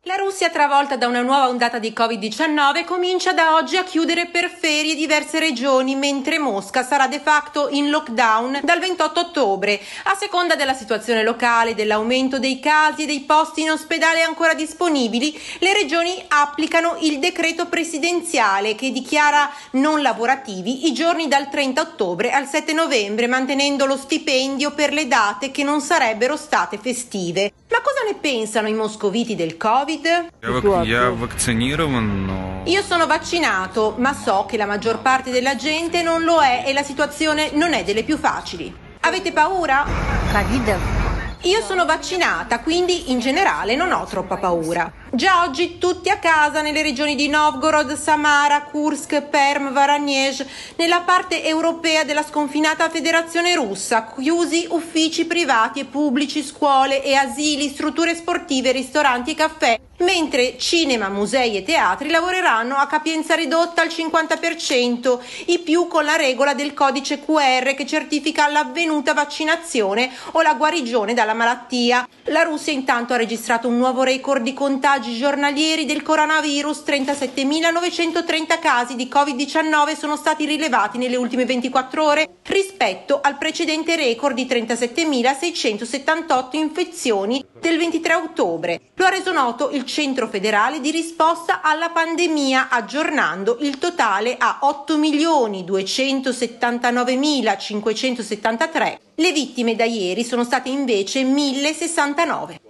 La Russia, travolta da una nuova ondata di Covid-19, comincia da oggi a chiudere per ferie diverse regioni, mentre Mosca sarà de facto in lockdown dal 28 ottobre. A seconda della situazione locale e dell'aumento dei casi e dei posti in ospedale ancora disponibili, le regioni applicano il decreto presidenziale che dichiara non lavorativi i giorni dal 30 ottobre al 7 novembre, mantenendo lo stipendio per le date che non sarebbero state festive. Ma cosa ne pensano i moscoviti del Covid? Io sono vaccinato, ma so che la maggior parte della gente non lo è e la situazione non è delle più facili. Avete paura? Io sono vaccinata, quindi in generale non ho troppa paura. Già oggi tutti a casa nelle regioni di Novgorod, Samara, Kursk, Perm, Voronezh, nella parte europea della sconfinata Federazione Russa, chiusi uffici privati e pubblici, scuole e asili, strutture sportive, ristoranti e caffè, mentre cinema, musei e teatri lavoreranno a capienza ridotta al 50%, i più con la regola del codice QR che certifica l'avvenuta vaccinazione o la guarigione dalla malattia. La Russia intanto ha registrato un nuovo record di contagi giornalieri del coronavirus. 37.930 casi di Covid-19 sono stati rilevati nelle ultime 24 ore rispetto al precedente record di 37.678 infezioni del 23 ottobre. Lo ha reso noto il Centro Federale di Risposta alla Pandemia, aggiornando il totale a 8.279.573. Le vittime da ieri sono state invece 1.069.